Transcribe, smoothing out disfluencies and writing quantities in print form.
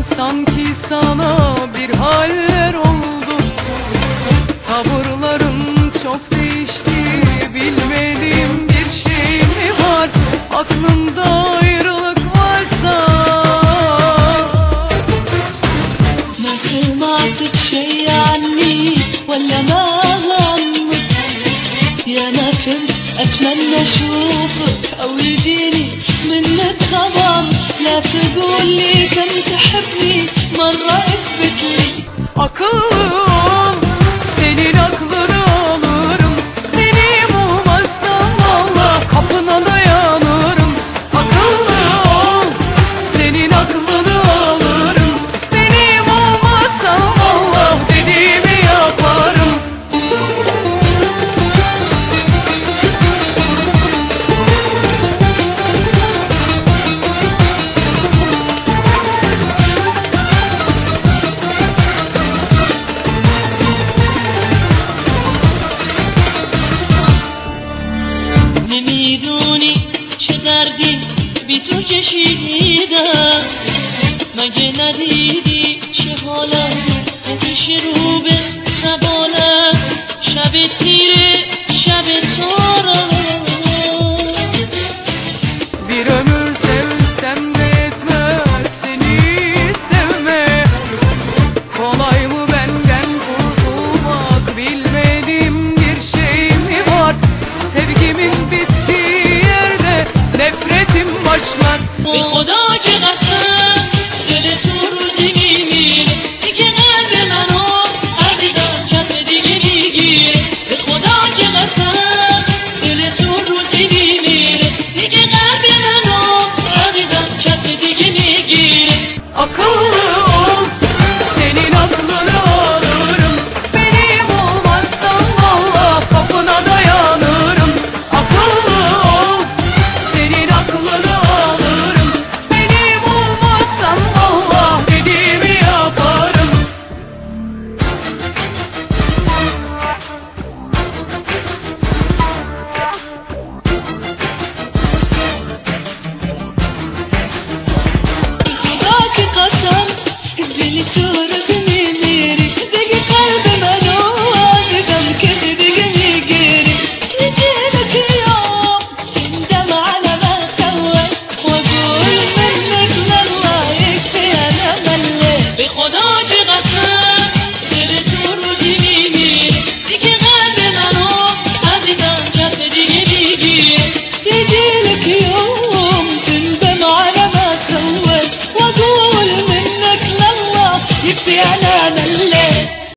sanki sana bir haller oldu. Tavırların çok değişti, bilmediğim bir şey mi var? Aklımda ayrılık varsa. ما سمعتك شي عني ولا ما غمض، يا ما كنت أتمنى أشوفك أو يجيني منك خبر. لا تقولي كم تحبني مرة اثبت لي. Akıllım, senin aklını alırım. Benim olmazsan valla kapına dayanırım. Akıllım, senin aklını alırım. Benim olmazsan valla dediğimi yaparım. نمیدونی چه دردی بی تو کشیدم، مگه ندیدی